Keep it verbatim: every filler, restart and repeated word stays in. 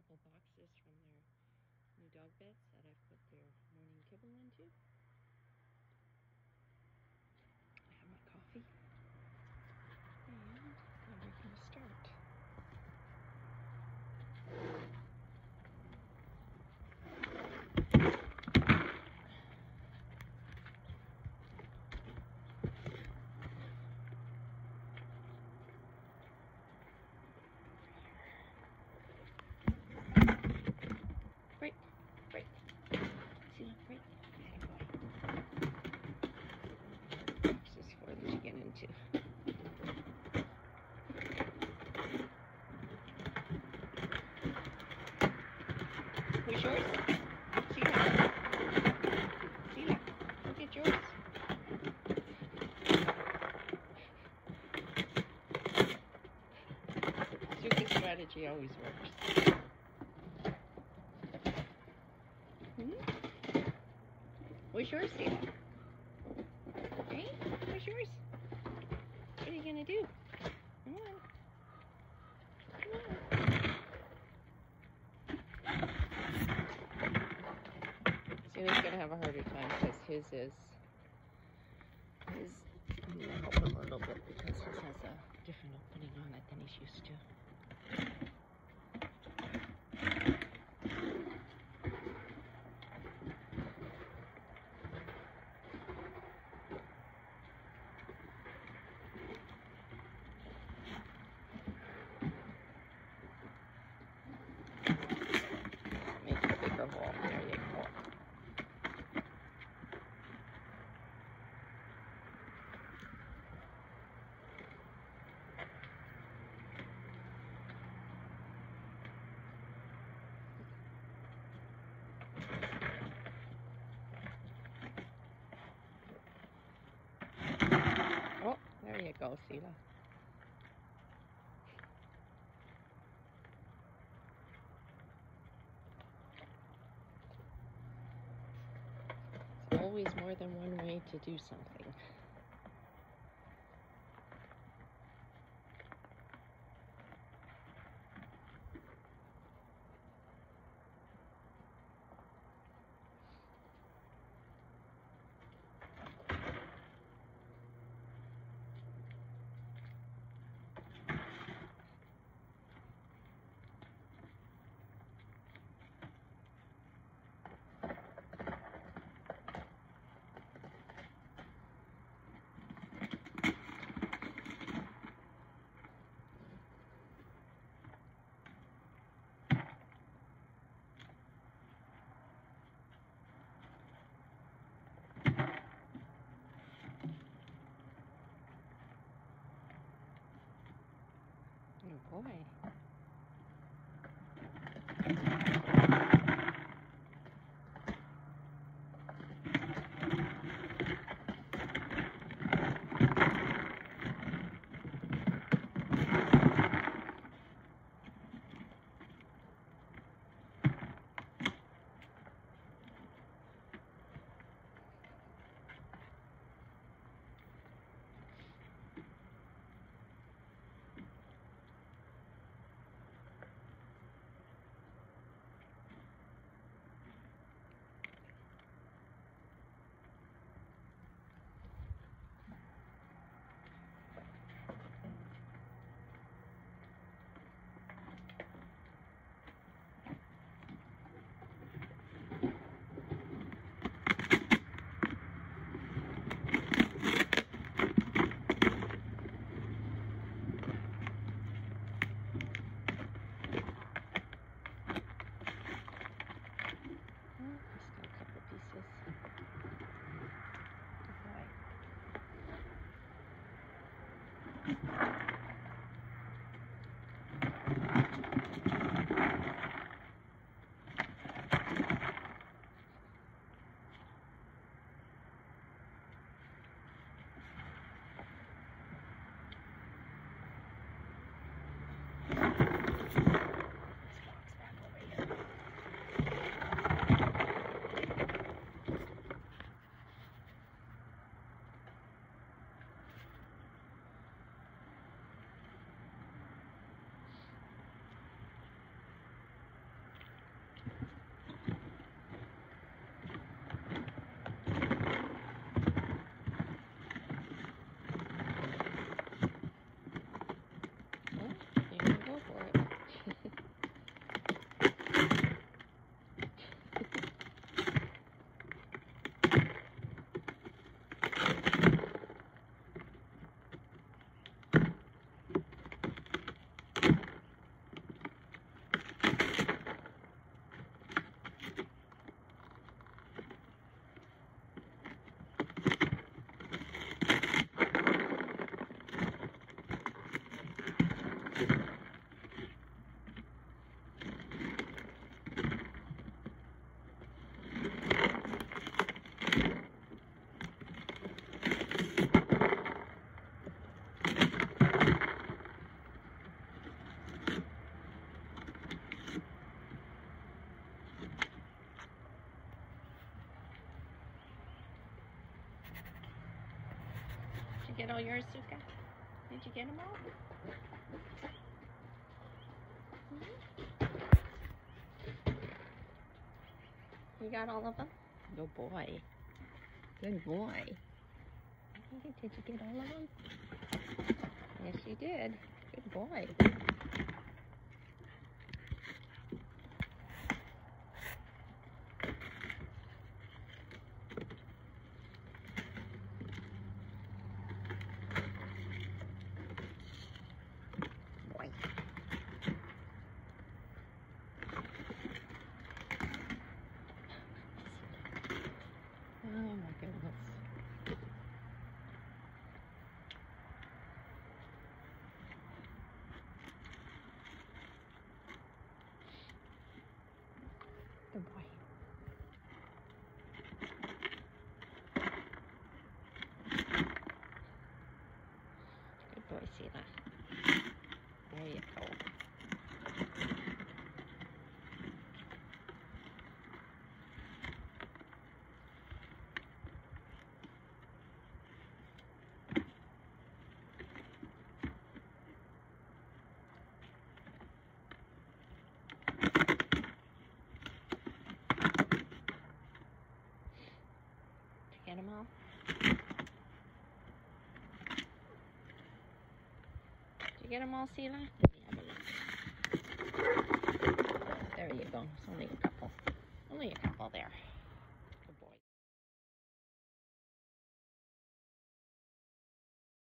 couple boxes from their new dog beds that I've put their morning kibble into. I have my coffee, and now we're going to start. Break, break. See, look, break. This is for them to get into. Who's yours? Sheila. Sheila, go get yours. Stupid strategy always works. Hmm? Where's yours, Sheila? Hey, where's yours? What are you gonna do? Come on. Come on. Sheila's gonna have a harder time because his is his. I'm gonna help him a little bit because his has a different opening on it than he's used to. Make a bigger hole. There you go. Oh, there you go, Sheila. There's always more than one way to do something. Oh boy. Did you get all yours, Suka? Did you get them all? Mm-hmm. You got all of them? Good boy. Good boy. Did you get all of them? Yes, you did. Good boy. Oh my goodness. Good boy. Good boy, Selah. There you go. Get them all? Did you get them all, Selah? Let me have a look. There you go. There's only a couple. Only a couple there.